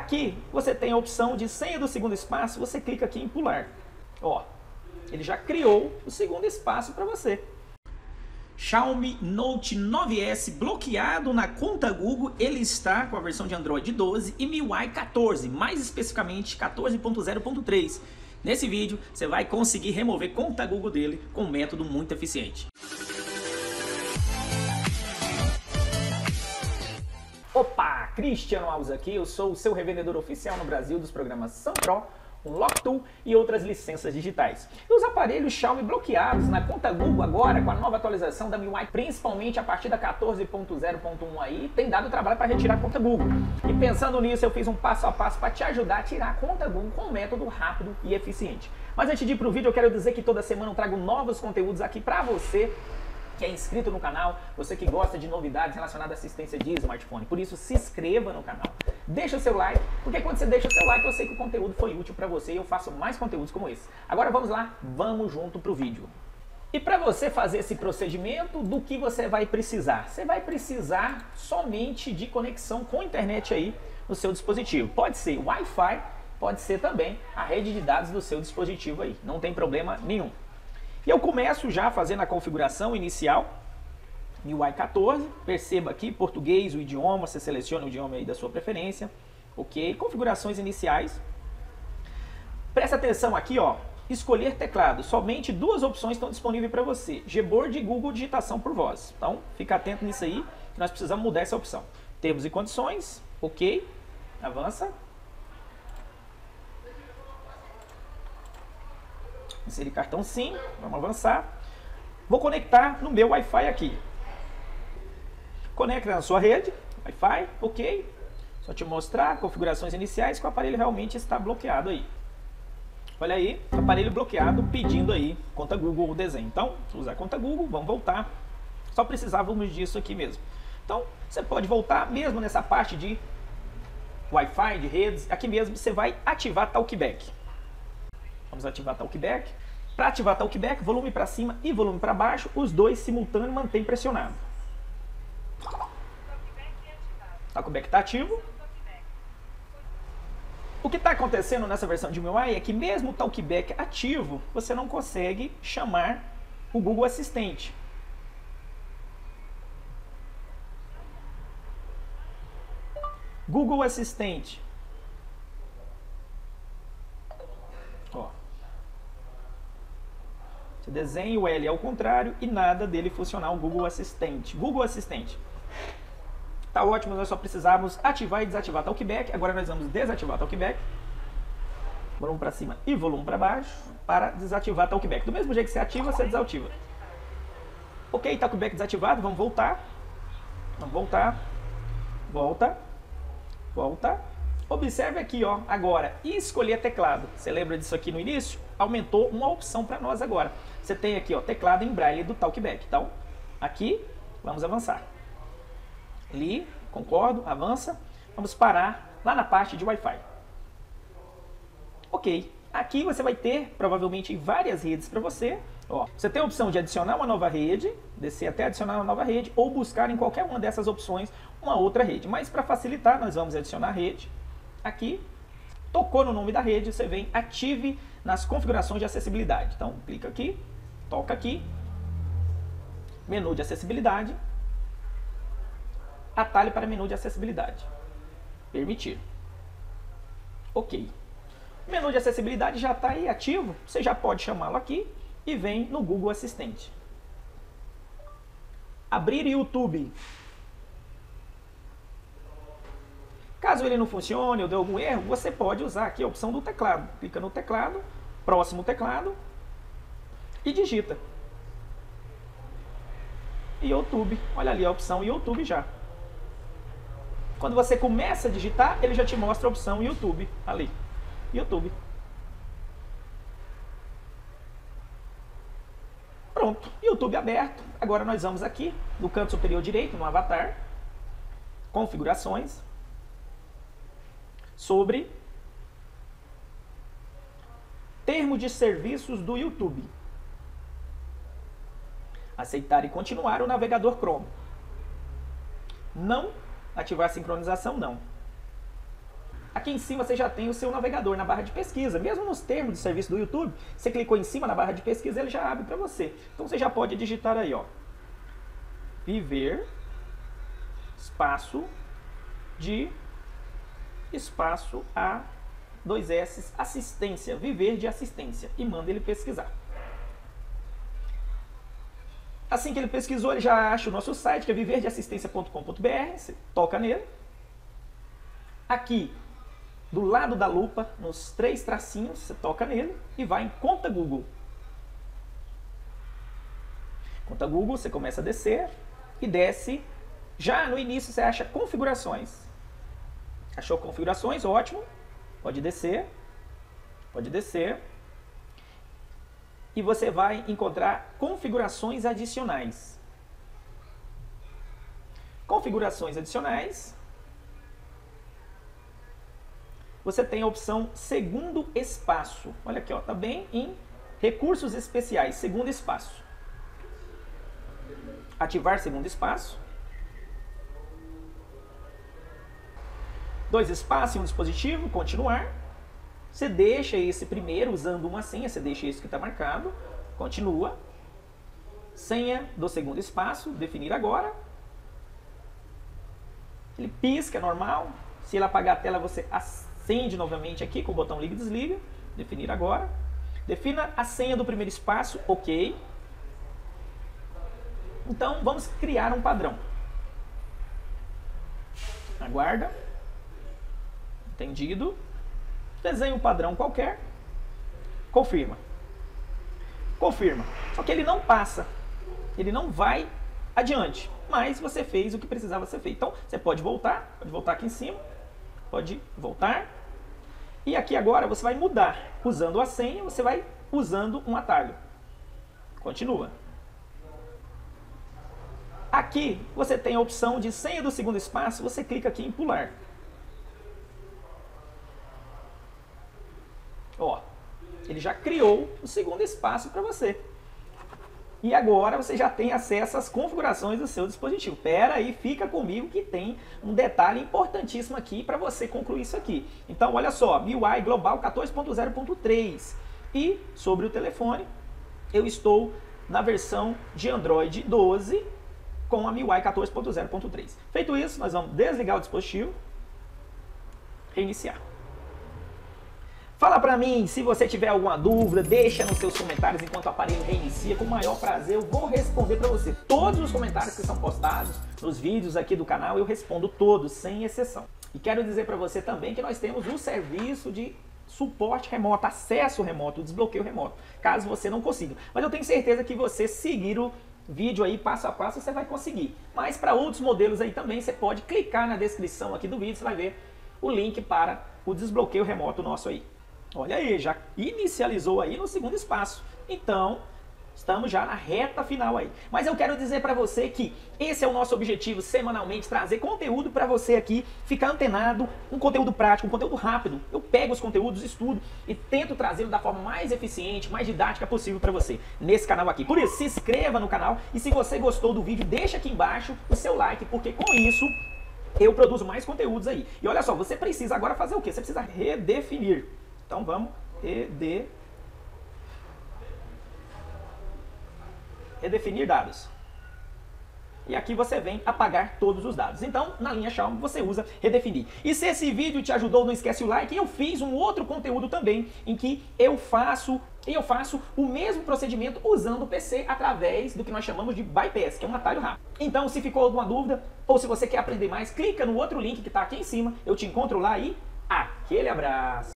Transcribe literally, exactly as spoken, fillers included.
Aqui você tem a opção de senha do segundo espaço, você clica aqui em pular. Ó, ele já criou o segundo espaço para você. Xiaomi Note nove S bloqueado na conta Google, ele está com a versão de Android doze e M I U I quatorze, mais especificamente quatorze ponto zero ponto três. Nesse vídeo você vai conseguir remover conta Google dele com um método muito eficiente. Opa, Cristiano Alves aqui, eu sou o seu revendedor oficial no Brasil dos programas SunPro, Unlock Tool e outras licenças digitais. E os aparelhos Xiaomi bloqueados na conta Google agora com a nova atualização da M I U I, principalmente a partir da quatorze ponto zero ponto um aí, tem dado trabalho para retirar a conta Google. E pensando nisso, eu fiz um passo a passo para te ajudar a tirar a conta Google com um método rápido e eficiente. Mas antes de ir para o vídeo, eu quero dizer que toda semana eu trago novos conteúdos aqui para você que é inscrito no canal, você que gosta de novidades relacionadas à assistência de smartphone. Por isso, se inscreva no canal, deixa o seu like, porque quando você deixa o seu like, eu sei que o conteúdo foi útil para você e eu faço mais conteúdos como esse. Agora vamos lá, vamos junto para o vídeo. E para você fazer esse procedimento, do que você vai precisar? Você vai precisar somente de conexão com a internet aí no seu dispositivo. Pode ser Wi-Fi, pode ser também a rede de dados do seu dispositivo aí, não tem problema nenhum. E eu começo já fazendo a configuração inicial, M I U I quatorze, perceba aqui, português, o idioma, você seleciona o idioma aí da sua preferência, ok, configurações iniciais. Presta atenção aqui, ó, escolher teclado, somente duas opções estão disponíveis para você, Gboard e Google Digitação por Voz. Então, fica atento nisso aí, que nós precisamos mudar essa opção. Termos e condições, ok, avança. Inserir cartão SIM, vamos avançar. Vou conectar no meu Wi-Fi aqui. Conecta na sua rede, Wi-Fi, ok. Só te mostrar configurações iniciais que o aparelho realmente está bloqueado aí. Olha aí, aparelho bloqueado pedindo aí conta Google o desenho. Então, usar conta Google, vamos voltar. Só precisávamos disso aqui mesmo. Então, você pode voltar mesmo nessa parte de Wi-Fi, de redes. Aqui mesmo você vai ativar Talkback. Vamos ativar Talkback. Para ativar Talkback, volume para cima e volume para baixo, os dois simultâneos mantém pressionado. Talkback está ativo. O que está acontecendo nessa versão de M I U I é que mesmo o Talkback ativo, você não consegue chamar o Google Assistente. Google Assistente. Ó. Você desenha o L ao contrário e nada dele funcionar o Google Assistente. Google Assistente. Tá ótimo, nós só precisamos ativar e desativar Talkback. Agora nós vamos desativar Talkback. Volume para cima e volume para baixo para desativar Talkback. Do mesmo jeito que você ativa, você desativa. Ok, Talkback desativado, vamos voltar. Vamos voltar. Volta. Volta. Observe aqui, ó, agora, escolher teclado. Você lembra disso aqui no início? Aumentou uma opção para nós agora. Você tem aqui, ó, teclado em braille do Talkback. Então, aqui, vamos avançar. Ali, concordo, avança. Vamos parar lá na parte de Wi-Fi. Ok. Aqui você vai ter, provavelmente, várias redes para você. Ó, você tem a opção de adicionar uma nova rede, descer até adicionar uma nova rede, ou buscar em qualquer uma dessas opções uma outra rede. Mas para facilitar, nós vamos adicionar a rede. Aqui, tocou no nome da rede, você vem ative nas configurações de acessibilidade. Então, clica aqui, toca aqui, menu de acessibilidade, atalho para menu de acessibilidade, permitir. Ok. O menu de acessibilidade já está aí ativo, você já pode chamá-lo aqui e vem no Google Assistente. Abrir YouTube. Caso ele não funcione ou dê algum erro, você pode usar aqui a opção do teclado. Clica no teclado, próximo teclado e digita YouTube. Olha ali a opção YouTube já. Quando você começa a digitar, ele já te mostra a opção YouTube ali. YouTube. Pronto, YouTube aberto. Agora nós vamos aqui no canto superior direito, no avatar, configurações, sobre termo de serviços do YouTube. Aceitar e continuar o navegador Chrome. Não ativar a sincronização, não. Aqui Aqui em cima você já tem o seu navegador na barra de pesquisa. Mesmo nos termos de serviço do YouTube, você clicou em cima na barra de pesquisa, ele já abre para você. Então você já pode digitar aí, ó, Viver, espaço de, espaço A, dois S, assistência, Viver de assistência, e manda ele pesquisar. Assim que ele pesquisou, ele já acha o nosso site, que é viver de assistência ponto com ponto br, você toca nele. Aqui, do lado da lupa, nos três tracinhos, você toca nele e vai em Conta Google. Conta Google, você começa a descer e desce. Já no início você acha configurações. Achou configurações? Ótimo. Pode descer. Pode descer. E você vai encontrar configurações adicionais. Configurações adicionais. Você tem a opção segundo espaço. Olha aqui, ó, tá bem em recursos especiais, segundo espaço. Ativar segundo espaço. Dois espaços em um dispositivo, continuar. Você deixa esse primeiro usando uma senha, você deixa esse que está marcado, continua. Senha do segundo espaço, definir agora. Ele pisca, normal. Se ele apagar a tela, você acende novamente aqui com o botão liga e desliga. Definir agora. Defina a senha do primeiro espaço, ok. Então vamos criar um padrão. Aguarda. Entendido. Desenha um padrão qualquer. Confirma. Confirma. Só que ele não passa. Ele não vai adiante. Mas você fez o que precisava ser feito. Então você pode voltar. Pode voltar aqui em cima. Pode voltar. E aqui agora você vai mudar. Usando a senha, você vai usando um atalho. Continua. Aqui você tem a opção de senha do segundo espaço. Você clica aqui em pular. Ó, ele já criou o segundo espaço para você. E agora você já tem acesso às configurações do seu dispositivo. Pera aí, fica comigo que tem um detalhe importantíssimo aqui para você concluir isso aqui. Então, olha só, M I U I Global quatorze ponto zero ponto três. E sobre o telefone, eu estou na versão de Android doze com a M I U I quatorze ponto zero ponto três. Feito isso, nós vamos desligar o dispositivo, reiniciar. Fala pra mim, se você tiver alguma dúvida, deixa nos seus comentários enquanto o aparelho reinicia, com o maior prazer eu vou responder pra você. Todos os comentários que são postados nos vídeos aqui do canal eu respondo todos, sem exceção. E quero dizer pra você também que nós temos um serviço de suporte remoto, acesso remoto, desbloqueio remoto, caso você não consiga. Mas eu tenho certeza que você seguir o vídeo aí passo a passo você vai conseguir. Mas para outros modelos aí também você pode clicar na descrição aqui do vídeo, você vai ver o link para o desbloqueio remoto nosso aí. Olha aí, já inicializou aí no segundo espaço. Então, estamos já na reta final aí. Mas eu quero dizer para você que esse é o nosso objetivo semanalmente, trazer conteúdo para você aqui, ficar antenado, um conteúdo prático, um conteúdo rápido. Eu pego os conteúdos, estudo e tento trazê-lo da forma mais eficiente, mais didática possível para você nesse canal aqui. Por isso, se inscreva no canal e se você gostou do vídeo, deixa aqui embaixo o seu like, porque com isso eu produzo mais conteúdos aí. E olha só, você precisa agora fazer o quê? Você precisa redefinir. Então vamos rede... redefinir dados. E aqui você vem apagar todos os dados. Então, na linha Xiaomi, você usa redefinir. E se esse vídeo te ajudou, não esquece o like. Eu fiz um outro conteúdo também, em que eu faço, eu faço o mesmo procedimento usando o P C através do que nós chamamos de bypass, que é um atalho rápido. Então, se ficou alguma dúvida, ou se você quer aprender mais, clica no outro link que está aqui em cima. Eu te encontro lá e aquele abraço!